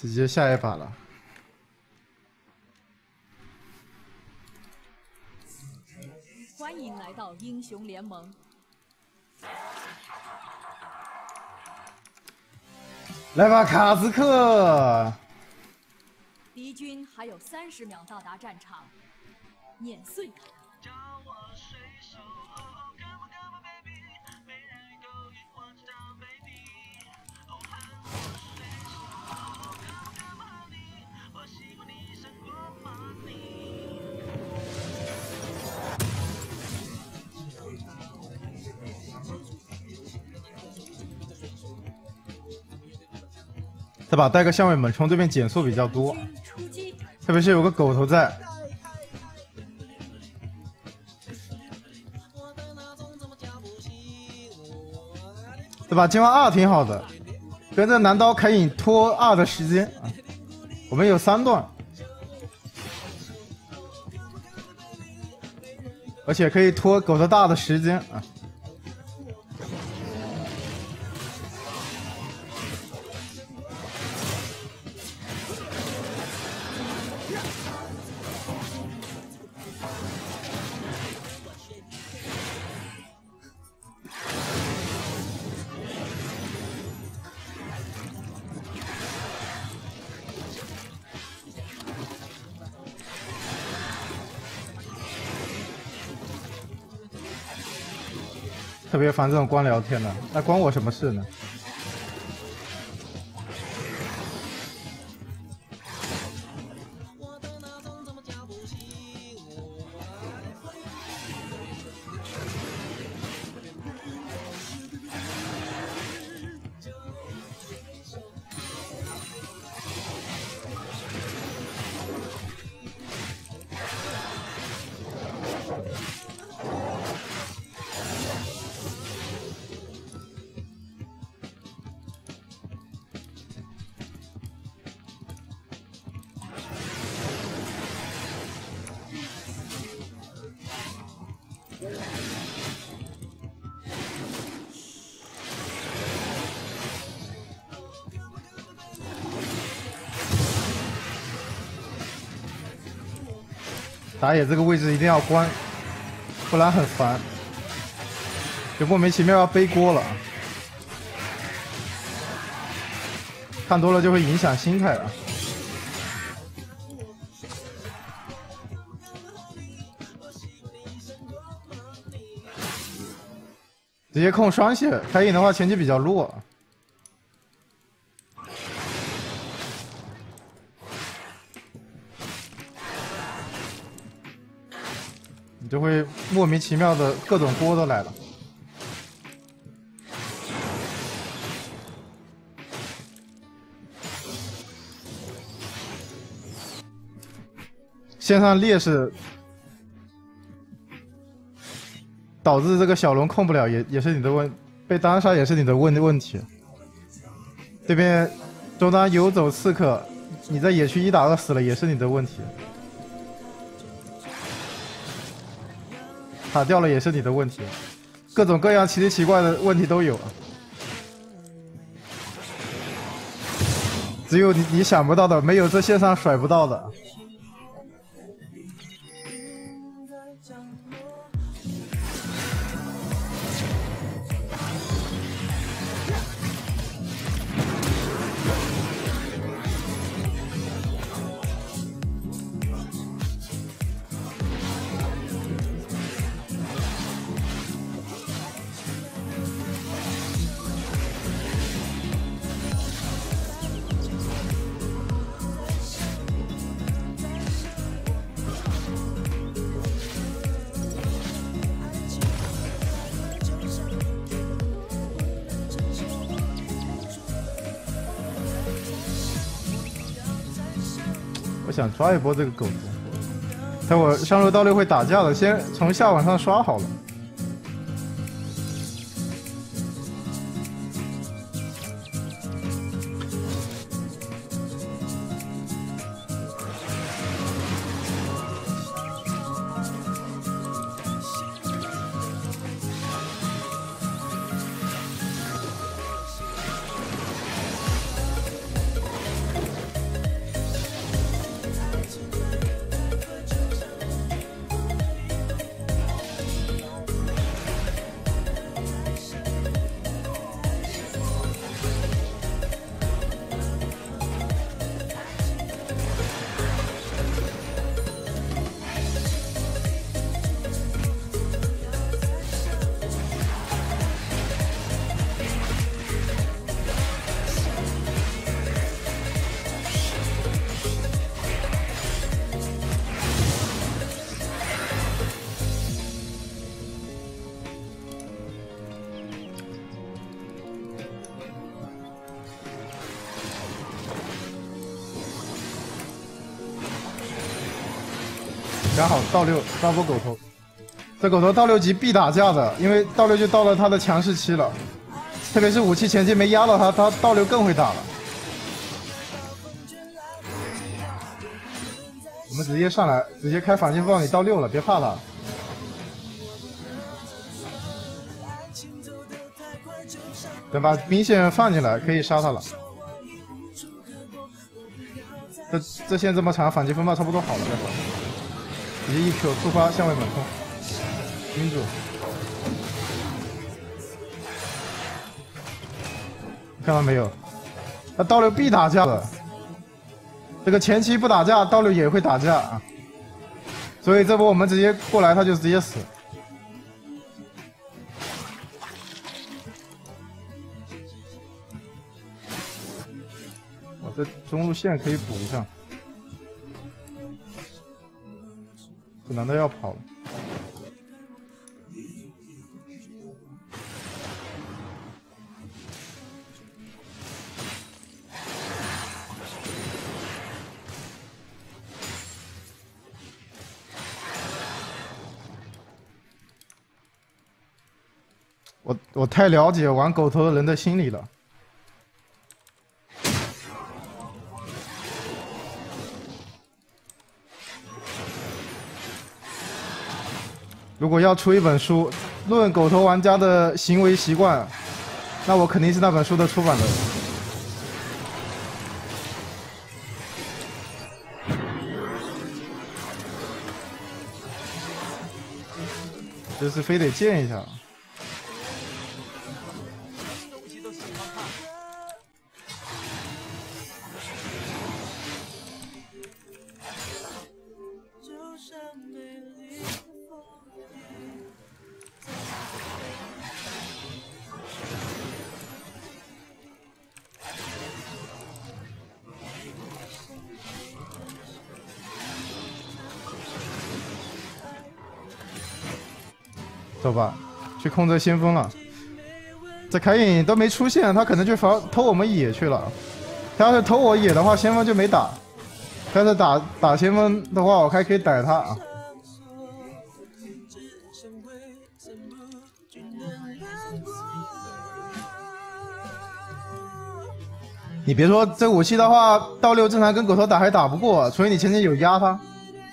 直接下一把了。 欢迎来到英雄联盟。 来吧，卡兹克！ 敌军还有30秒到达战场，碾碎他！ 这把带个相位猛冲，对面减速比较多，特别是有个狗头在。这把金花2挺好的，跟着男刀可以拖2的时间啊。我们有3段，而且可以拖狗头大的时间啊。特别烦这种光聊天的，那关我什么事呢？打野这个位置一定要关，不然很烦，就莫名其妙要背锅了。看多了就会影响心态了。直接控双血，开影的话前期比较弱。你就会莫名其妙的各种锅都来了。线上劣势导致这个小龙控不了，也是你的被单杀也是你的问题。这边中单游走刺客，你在野区1打2死了也是你的问题。塔掉了也是你的问题，各种各样奇奇奇怪的问题都有，只有你想不到的，没有这线上甩不到的。我想抓一波这个狗子，但我上路到六会打架的，先从下往上刷好了。 刚好倒六抓波狗头，这狗头到6级必打架的，因为倒六就到了他的强势期了，特别是武器前期没压到他，他倒六更会打了。我们直接上来，直接开反击棒，你到6了，别怕他。等把兵线放进来，可以杀他了。这线这么长，反击风暴差不多好了，再说。直接一 Q 触发相位猛冲，晕住。看到没有？他倒六必打架的。这个前期不打架，倒六也会打架啊。所以这波我们直接过来，他就直接死。我这中路线可以补一下。这男的要跑了。我太了解玩狗头的人的心理了。如果要出一本书，论狗头玩家的行为习惯，那我肯定是那本书的出版人。就是非得见一下。走吧，去控这先锋了。这凯隐都没出现，他可能去偷我们野去了。他要是偷我野的话，先锋就没打。但是打先锋的话，我还可以逮他啊。你别说这武器的话，倒六正常跟狗头打还打不过，除非你前期有压他。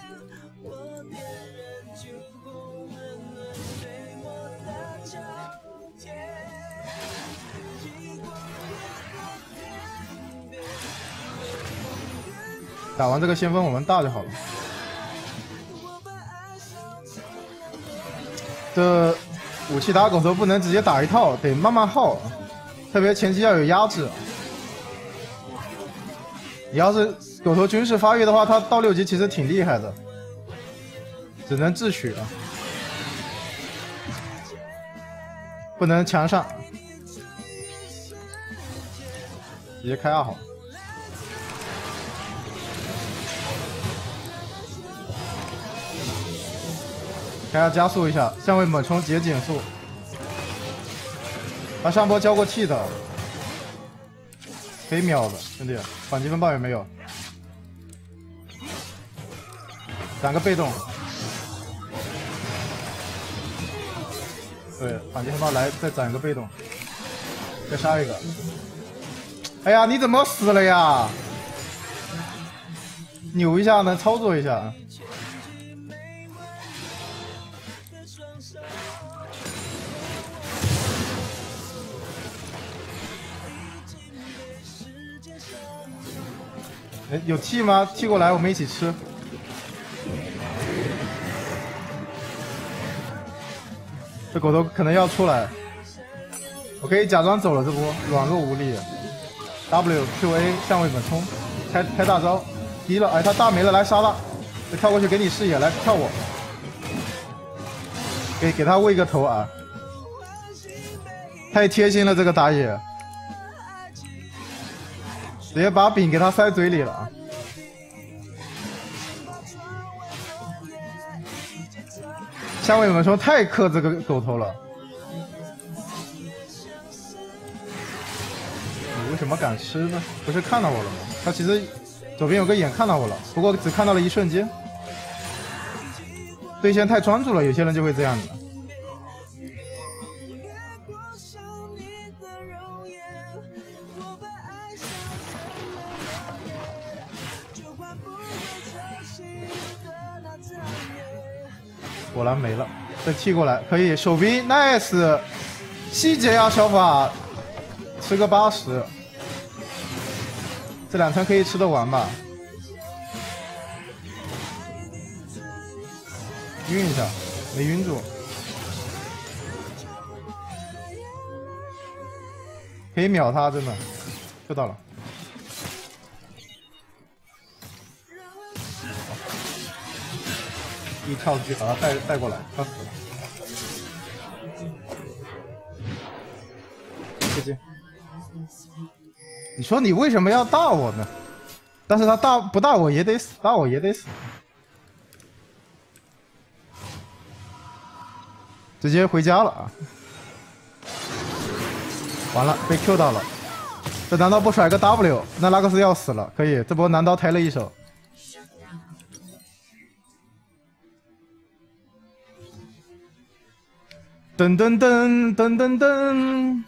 打完这个先锋，我们大就好了。这武器打狗头不能直接打一套，得慢慢耗，特别前期要有压制。你要是狗头军事发育的话，他到6级其实挺厉害的，只能智取啊，不能强上。直接开2好。开下加速一下，相位猛冲解减速。他上波交过 T 的，可以秒的，兄弟。反击风暴有没有？攒个被动。对，反击风暴来，再攒个被动，再杀一个。哎呀，你怎么死了呀？扭一下呢，操作一下。哎，有 T 吗 ？T 过来，我们一起吃。这狗头可能要出来，我可以假装走了这波，软弱无力。WQA 相位猛冲，开大招，低了，哎，他大没了，来杀他，跳过去给你视野，来跳我，给他喂个头啊！太贴心了，这个打野。直接把饼给他塞嘴里了啊！相位猛冲太克这个狗头了，你为什么敢吃呢？不是看到我了吗？他其实左边有个眼看到我了，不过只看到了一瞬间。 对线太专注了，有些人就会这样子。果然没了，再踢过来可以，手臂 nice， 细节啊，小法，吃个80，这2层可以吃得完吧？晕一下，没晕住，可以秒他，真的，就到了。一跳出去把他带过来，他死了。GG。你说你为什么要大我呢？但是他不大我也得死，大我也得死。直接回家了啊！完了，被 Q 到了。这难道不甩个 W？ 那拉克斯要死了。可以，这波南刀抬了一手。噔噔噔噔噔噔，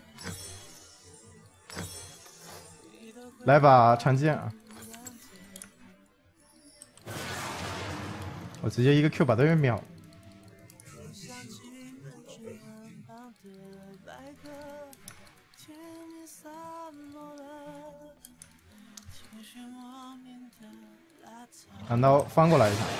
来把长剑啊！我直接一个 Q 把对面秒。难道翻过来一下？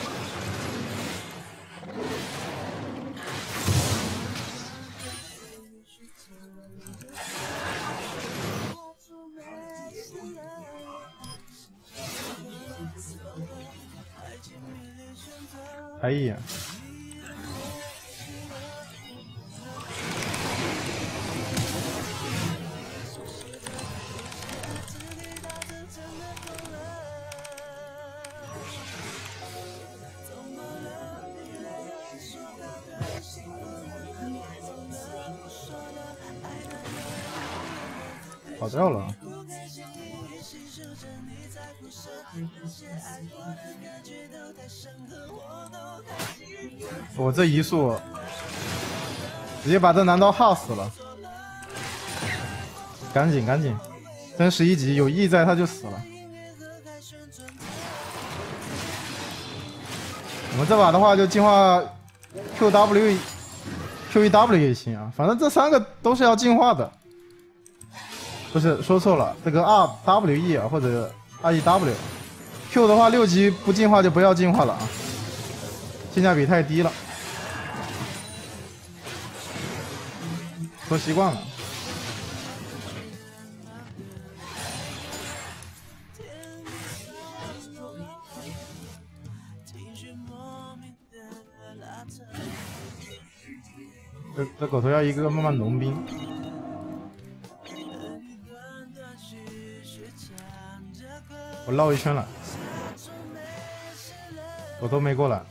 抬一眼。跑掉了。我这一速直接把这男刀耗死了，赶紧赶紧，升11级有 E 在他就死了。我们这把的话就进化 QW、QEW 也行啊，反正这3个都是要进化的。不是说错了，这个 RWE 啊或者 REW，Q 的话6级不进化就不要进化了啊，性价比太低了。说习惯了。这狗头要一个慢慢农兵。我绕一圈了，我都没过来。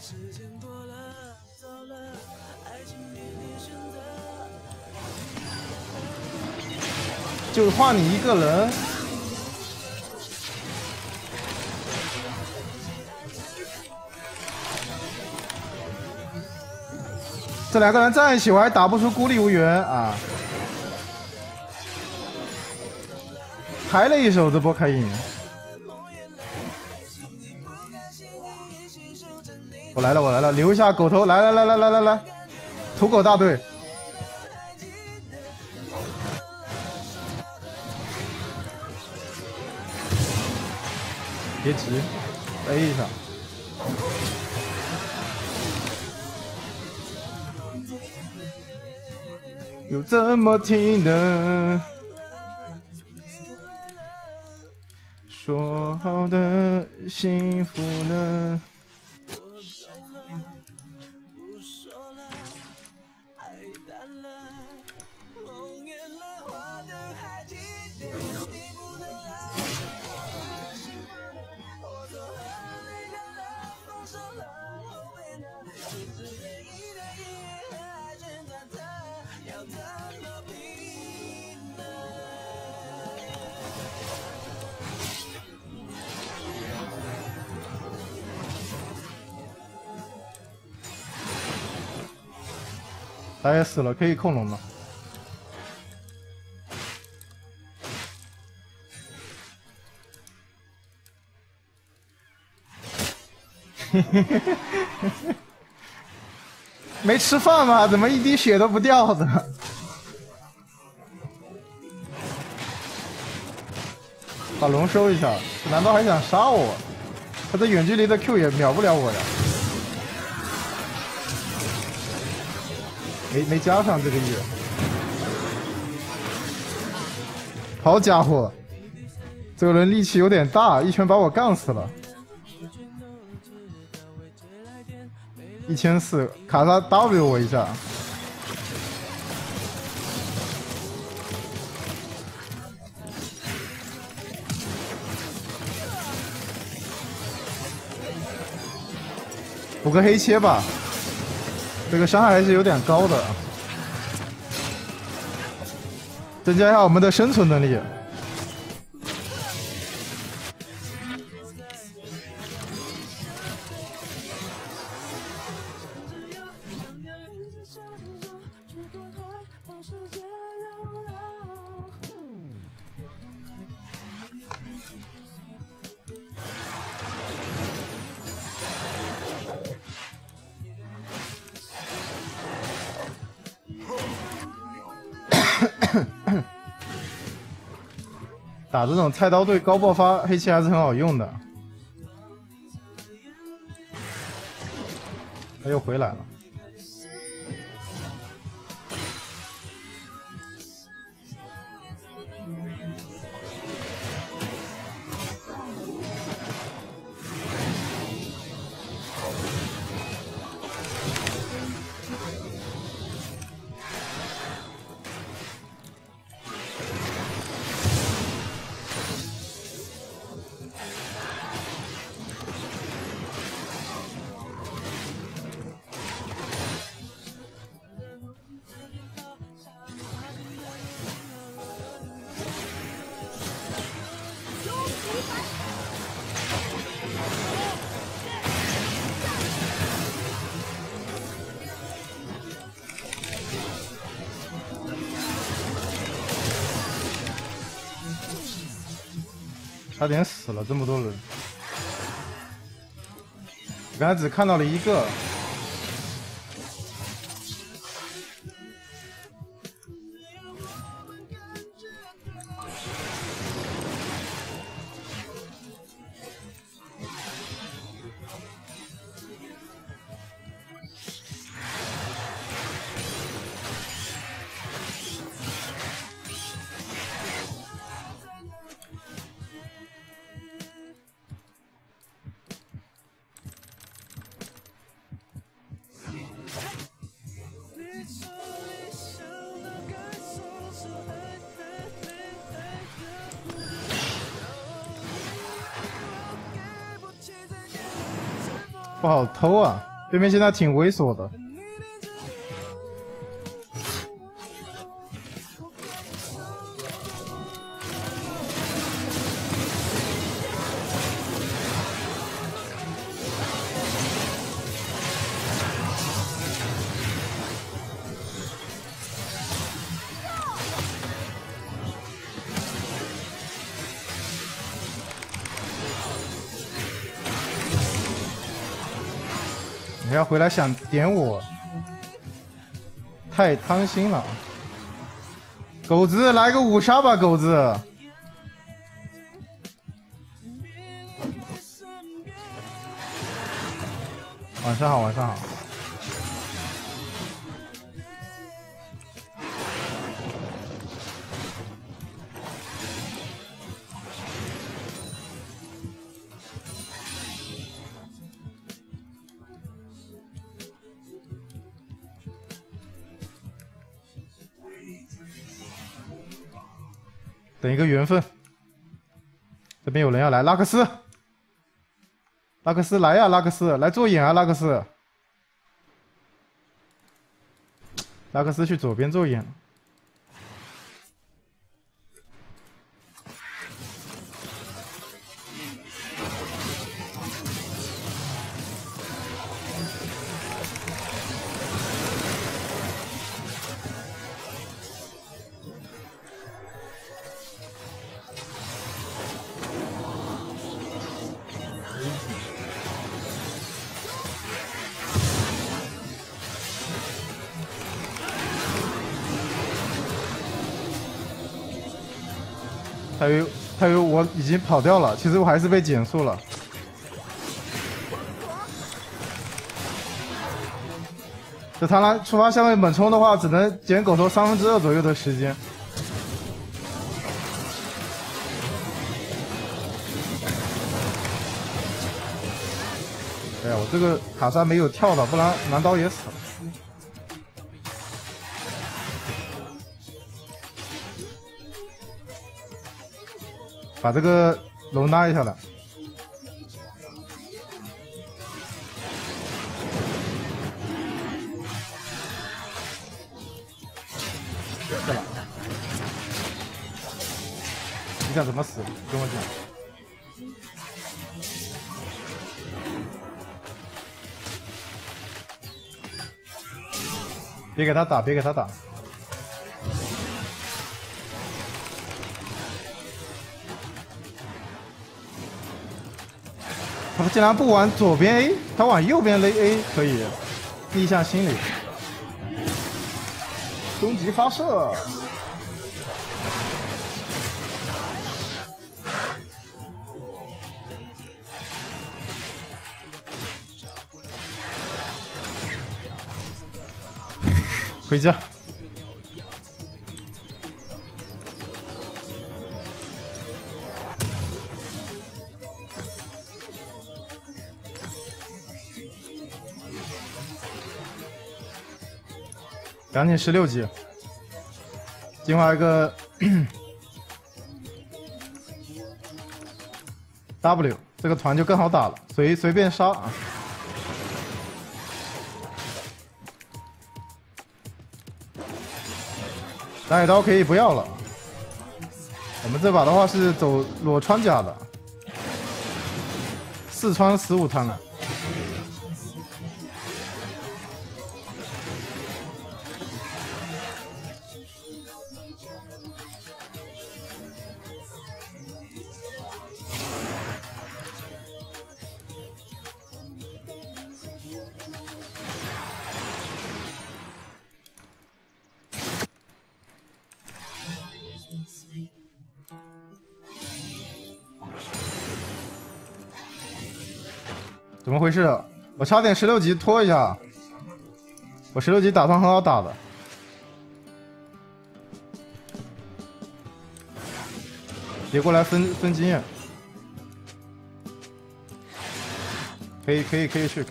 就画你一个人，这2个人在一起我还打不出孤立无援啊！抬了一手，这波可以。我来了，我来了，留一下狗头，来，土狗大队。别急 ，A 一下。有这么体能，说好的幸福呢？ 打野死了，可以控龙了。没吃饭吗？怎么一滴血都不掉的？把龙收一下，难道还想杀我？他这远距离的 Q 也秒不了我呀！没加上这个野。好家伙，这个人力气有点大，一拳把我干死了。1400，卡莎 W 我一下。补个黑切吧，这个伤害还是有点高的，增加一下我们的生存能力。打这种菜刀队高爆发黑切还是很好用的。他又回来了。差点死了，这么多人，刚才只看到了一个。不好偷啊！对面现在挺猥琐的。你要回来想点我，太贪心了。狗子来个5杀吧，狗子。晚上好，晚上好。等一个缘分，这边有人要来，拉克斯，拉克斯来呀，拉克斯来做眼啊，拉克斯，拉克斯去左边做眼。 他以为我已经跑掉了，其实我还是被减速了。这螳螂触发相位猛冲的话，只能减狗头2/3左右的时间。哎呀，我这个卡莎没有跳到，不然蓝刀也死了。把这个龙拉一下来。是了，你想怎么死？跟我讲。别给他打，别给他打。他竟然不往左边 A， 他往右边勒 A 可以，逆向心理。终极发射。回家。赶紧16级，进化一个W， 这个团就更好打了，随便杀啊！大野刀可以不要了，我们这把的话是走裸穿甲的，4穿15螳螂。怎么回事？我差点16级拖一下，我16级打团很好打的。别过来分经验，可以去。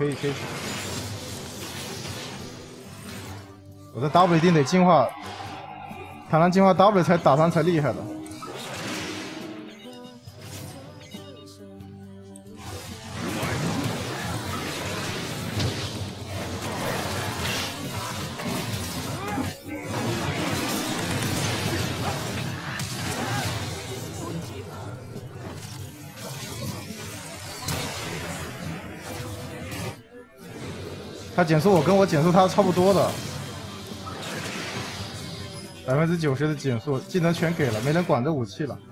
我的 W 一定得进化，螳螂进化 W 才打团才厉害的。他减速我跟我减速他差不多的，90%的减速，技能全给了，没人管这武器了。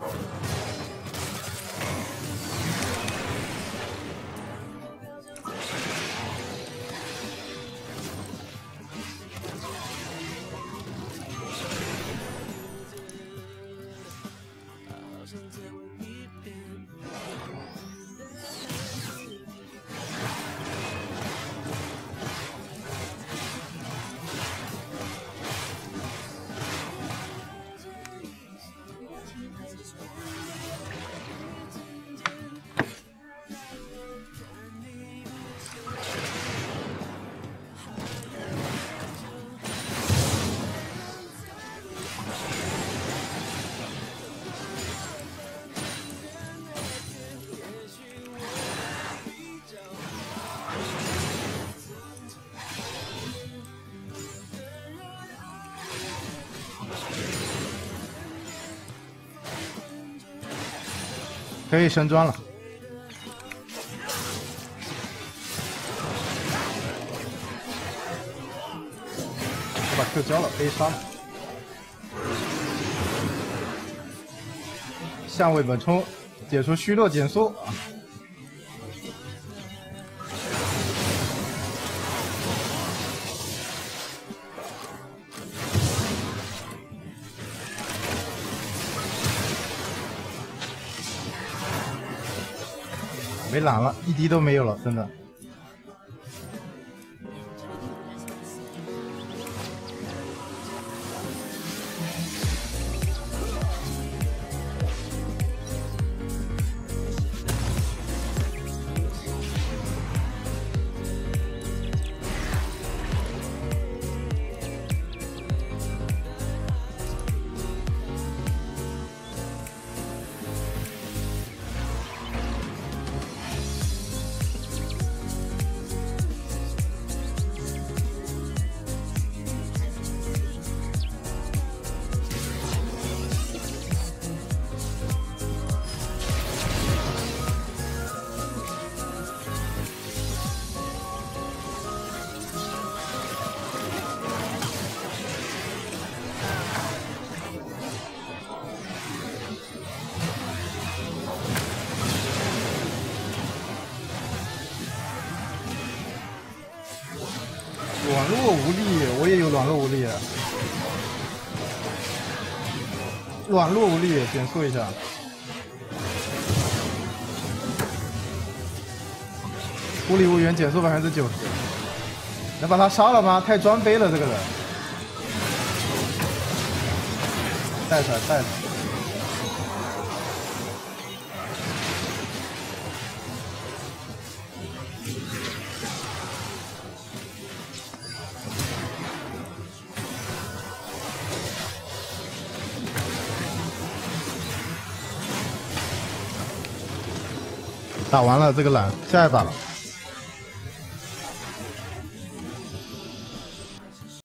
可以升装了，我把 Q 交了，可以杀了。相位猛冲，解除虚弱减速。 没蓝了，一滴都没有了，真的。软弱无力，我也有软弱无力。软弱无力，减速一下。孤立无援，减速90%，能把他杀了吗？太装杯了，这个人。带出来，带出来。打完了这个蓝，下一把了。